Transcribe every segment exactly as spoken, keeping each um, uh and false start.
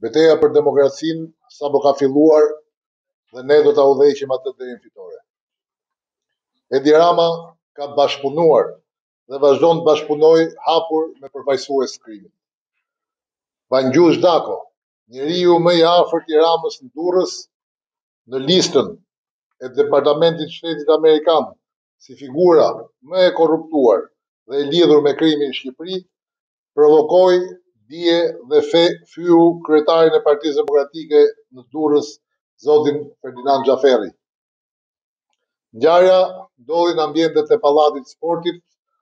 Betejë për demokracinë sapo ka filluar dhe ne do ta udhëheqim atë deri në fitore. Edi Rama ka bashkëpunuar dhe vazhdon të bashkëpunojë hapur me përfaqësues të krimit. Bangjuz Dako, njeriu më i afërt i Ramës në Durrës, në listën e Departamentit të Shtetit Amerikan si figura më e korruptuar dhe e lidhur me krimin në Shqipëri, provokoi dije dhe fe fyu kryetarin e Partisë Demokratike në Durrës, zotin Ferdinand Xhaferi. Ngjarja ndodhi në ambientet e Pallatit të Sportit,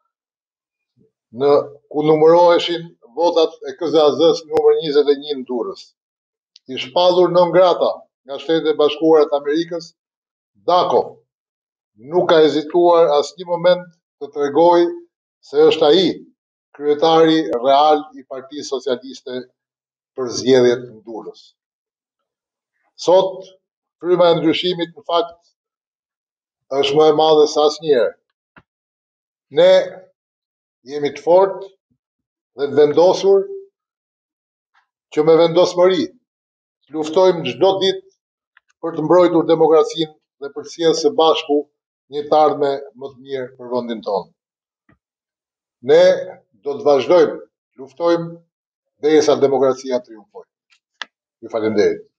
në ku numëroheshin votat e K Z A Z-s numër njëzet e një në Durrës. I shpallur non grata nga Shtetet e Bashkuara të Amerikës, Dako nuk ka hezituar asnjë moment të tregojë se është ai kryetari real i Partisë Socialiste për zgjedhjet në Durrës. Sot, fryma e ndryshimit në fakt është më e madhe se asnjëherë. Ne jemi të fortë dhe të vendosur që me vendosmëri të luftojmë çdo ditë për të mbrojtur demokracinë dhe për të sjellë së bashku një të ardhme më të mirë për vendin tonë. Ne do të vazhdojmë të luftojmë derisa demokracia triumfojë. Ju falenderoj.